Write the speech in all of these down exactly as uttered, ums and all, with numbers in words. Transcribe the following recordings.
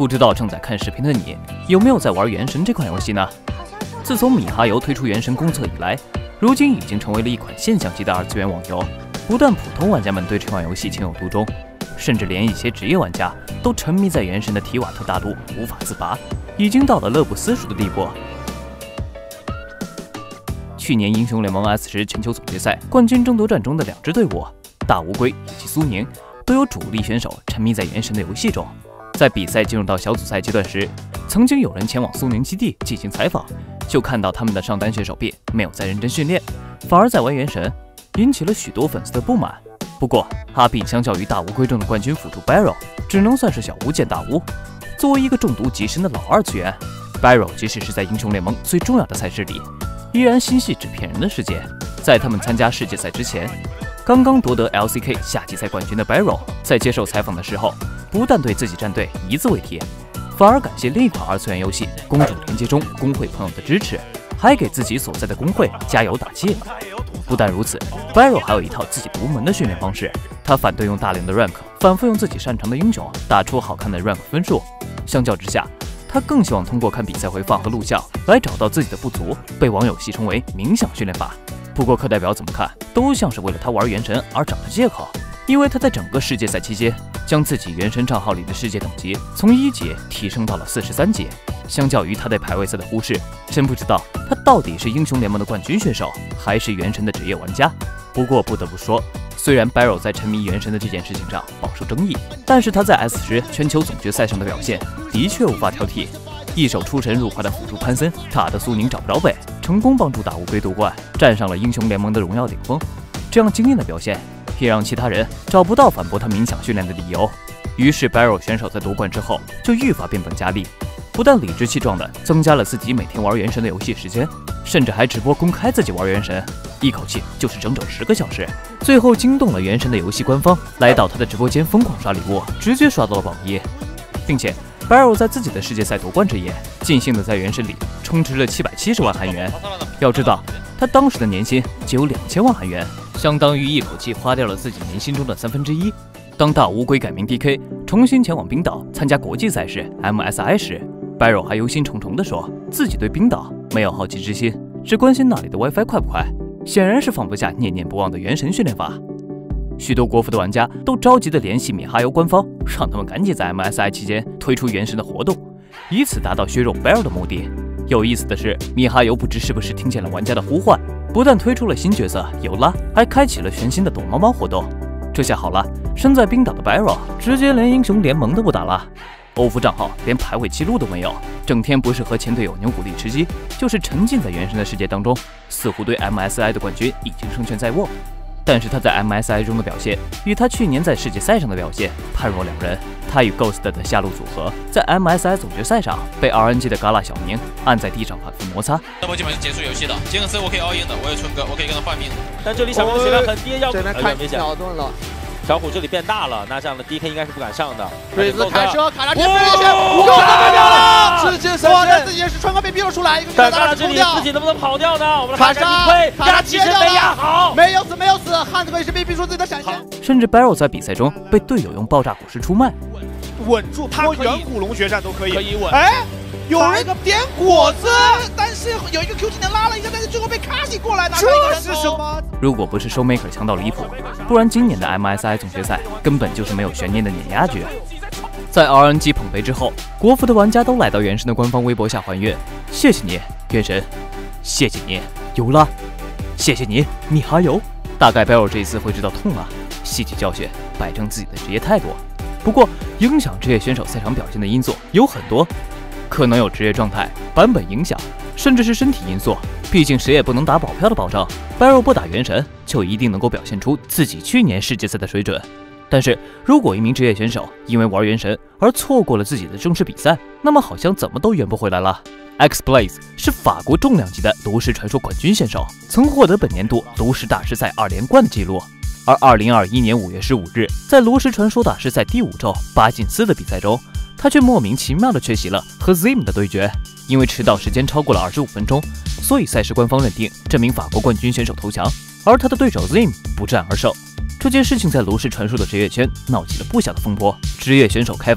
不知道正在看视频的你，有没有在玩《原神》这款游戏呢？自从米哈游推出《原神》公测以来，如今已经成为了一款现象级的二次元网游。不但普通玩家们对这款游戏情有独钟，甚至连一些职业玩家都沉迷在《原神》的提瓦特大陆无法自拔，已经到了乐不思蜀的地步。去年英雄联盟 S 十全球总决赛冠军争夺战中的两支队伍，大乌龟以及苏宁，都有主力选手沉迷在《原神》的游戏中。在比赛进入到小组赛阶段时，曾经有人前往苏宁基地进行采访，就看到他们的上单选手 B 没有在认真训练，反而在玩《原神》，引起了许多粉丝的不满。不过哈比相较于大乌龟中的冠军辅助 Barrow， 只能算是小巫见大巫。作为一个中毒极深的老二次元， Barrow 即使是在英雄联盟最重要的赛事里，依然心系纸片人的世界。在他们参加世界赛之前，刚刚夺得 L C K 夏季赛冠军的 Barrow 在接受采访的时候，不但对自己战队一字未提，反而感谢另一款二次元游戏《公主连接》中工会朋友的支持，还给自己所在的工会加油打气。不但如此， Barrow 还有一套自己独门的训练方式，他反对用大量的 rank， 反复用自己擅长的英雄打出好看的 rank 分数。相较之下，他更希望通过看比赛回放和录像来找到自己的不足，被网友戏称为冥想训练法。不过课代表怎么看都像是为了他玩原神而找的借口，因为他在整个世界赛期间将自己原神账号里的世界等级从一级提升到了四十三级。相较于他对排位赛的忽视，真不知道他到底是英雄联盟的冠军选手，还是原神的职业玩家。不过不得不说，虽然 Barrow 在沉迷原神的这件事情上饱受争议，但是他在 S 十全球总决赛上的表现的确无法挑剔。一手出神入化的辅助潘森塔的苏宁找不着北，成功帮助大乌龟夺冠，站上了英雄联盟的荣耀顶峰。这样惊艳的表现，也让其他人找不到反驳他冥想训练的理由。于是 Barrow 选手在夺冠之后就愈发变本加厉，不但理直气壮地增加了自己每天玩原神的游戏时间，甚至还直播公开自己玩原神，一口气就是整整十个小时。最后惊动了原神的游戏官方，来到他的直播间疯狂刷礼物，直接刷到了榜一，并且 Barrow 在自己的世界赛夺冠之夜，尽兴地在原神里充值了七百七十万韩元。要知道，他当时的年薪只有两千万韩元，相当于一口气花掉了自己年薪中的三分之一。当大乌龟改名 D K， 重新前往冰岛参加国际赛事 M S I 时， Barrow 还忧心忡忡地说自己对冰岛没有好奇之心，只关心那里的 WiFi 快不快，显然是放不下念念不忘的原神训练法。许多国服的玩家都着急地联系米哈游官方，让他们赶紧在 M S I 期间推出原神的活动，以此达到削弱 Barrow 的目的。有意思的是，米哈游不知是不是听见了玩家的呼唤，不但推出了新角色尤拉，还开启了全新的躲猫猫活动。这下好了，身在冰岛的 Barrow 直接连英雄联盟都不打了，欧服账号连排位记录都没有，整天不是和前队友牛骨力吃鸡，就是沉浸在原神的世界当中，似乎对 M S I 的冠军已经胜券在握。但是他在 M S I 中的表现与他去年在世界赛上的表现判若两人。他与 Ghost 的下路组合在 M S I 总决赛上被 R N G 的嘎啦小明按在地上反复摩擦。 那我基本是结束游戏的，杰克斯我可以 all in 的，我有春哥，我可以跟他换命的。 但这里小明的血量很低，要真的太秒盾了。 小虎这里变大了，那这样的 D K 应该是不敢上的。 瑞兹开车卡拉直接飞了去，又被秒了，直接三千，自己也是春哥被逼了出来，一个但卡拉这里自己能不能跑掉呢？我们卡莎推压其实没压好， 没有死没有死，汉子也是被逼出自己的闪现。 甚至 Barrow 在比赛中被队友用爆炸果实出卖， 稳住，他远古龙决战都可以， 可以稳。 哎，有人点果子，但是有一个 Q 技能拉了一下，但是最后被卡西过来拿。这是什么？ 如果不是 Showmaker 强到离谱，不然今年的 M S I 总决赛根本就是没有悬念的碾压局。在 R N G 捧杯之后，国服的玩家都来到原神的官方微博下还愿，谢谢你原神，谢谢你尤拉，谢谢你米哈游。大概 Barrow 这一次会知道痛了，吸取教训，摆正自己的职业态度。不过影响职业选手赛场表现的因素有很多，可能有职业状态、版本影响，甚至是身体因素。毕竟谁也不能打保票的保证 Barrow 不打原神就一定能够表现出自己去年世界赛的水准。但是如果一名职业选手因为玩原神而错过了自己的正式比赛，那么好像怎么都圆不回来了。X-Blaze 是法国重量级的炉石传说冠军选手，曾获得本年度炉石大师赛二连冠的记录。而二零二一年五月十五日，在炉石传说大师赛第五周八进四的比赛中，他却莫名其妙地缺席了和 Zim 的对决。因为迟到时间超过了二十五分钟，所以赛事官方认定这名法国冠军选手投降，而他的对手 Zim 不战而胜。这件事情在炉石传说的职业圈闹起了不小的风波。职业选手 Kevin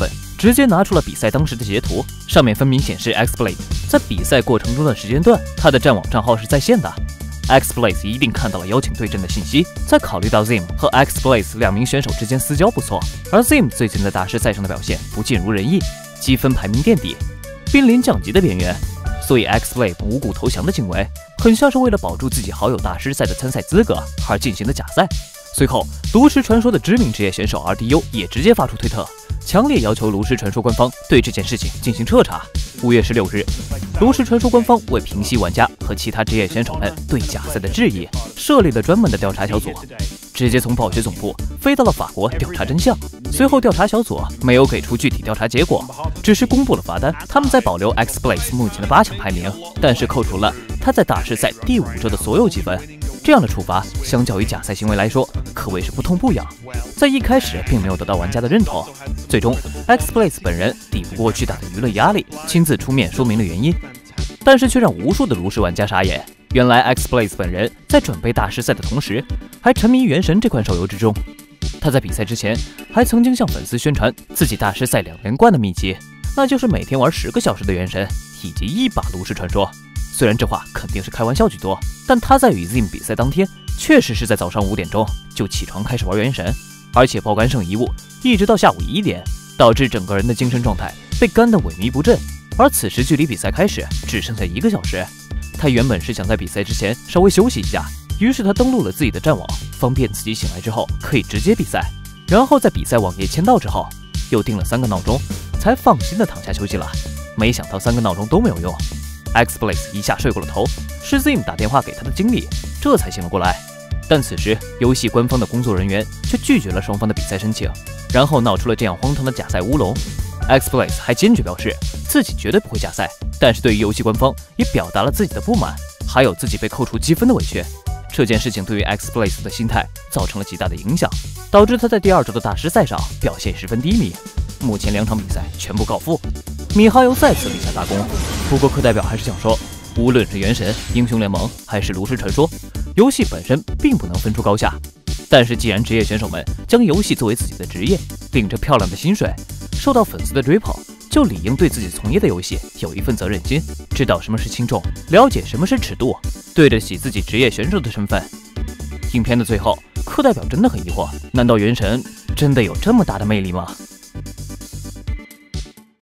直接拿出了比赛当时的截图，上面分明显示 X-Blade 在比赛过程中的时间段，他的战网账号是在线的。X-Blade 一定看到了邀请对阵的信息，在考虑到 Zim 和 X-Blade 两名选手之间私交不错，而 Zim 最近在大师赛上的表现不尽如人意，积分排名垫底，濒临降级的边缘。所以 X-Blade 无故投降的行为，很像是为了保住自己好友大师赛的参赛资格而进行的假赛。随后，炉石传说的知名职业选手 R D U 也直接发出推特，强烈要求炉石传说官方对这件事情进行彻查。五月十六日，炉石传说官方为平息玩家和其他职业选手们对假赛的质疑，设立了专门的调查小组，直接从暴雪总部飞到了法国调查真相。随后，调查小组没有给出具体调查结果，只是公布了罚单。他们在保留 X-Blade 目前的八强排名，但是扣除了他在大师赛第五周的所有积分。这样的处罚，相较于假赛行为来说，可谓是不痛不痒。在一开始并没有得到玩家的认同，最终 X-Blade 本人抵不过巨大的舆论压力，亲自出面说明了原因，但是却让无数的炉石玩家傻眼。原来 X-Blade 本人在准备大师赛的同时，还沉迷《原神》这款手游之中。他在比赛之前还曾经向粉丝宣传自己大师赛两连冠的秘籍，那就是每天玩十个小时的《原神》以及一把炉石传说。虽然这话肯定是开玩笑居多，但他在与 Zim 比赛当天，确实是在早上五点钟就起床开始玩《原神》，而且爆肝圣遗物，一直到下午一点，导致整个人的精神状态被干得萎靡不振。而此时距离比赛开始只剩下一个小时，他原本是想在比赛之前稍微休息一下，于是他登录了自己的战网，方便自己醒来之后可以直接比赛。然后在比赛网页签到之后，又定了三个闹钟，才放心的躺下休息了。没想到三个闹钟都没有用。X-Blade 一下睡过了头，是 Zim 打电话给他的经理，这才醒了过来。但此时游戏官方的工作人员却拒绝了双方的比赛申请，然后闹出了这样荒唐的假赛乌龙。X-Blade 还坚决表示自己绝对不会假赛，但是对于游戏官方也表达了自己的不满，还有自己被扣除积分的委屈。这件事情对于 X-Blade 的心态造成了极大的影响，导致他在第二周的大师赛上表现十分低迷。目前两场比赛全部告负，米哈游再次立下大功。不过课代表还是想说，无论是原神、英雄联盟还是炉石传说，游戏本身并不能分出高下。但是既然职业选手们将游戏作为自己的职业，领着漂亮的薪水，受到粉丝的追捧，就理应对自己从业的游戏有一份责任心，知道什么是轻重，了解什么是尺度，对得起自己职业选手的身份。影片的最后，课代表真的很疑惑，难道原神真的有这么大的魅力吗？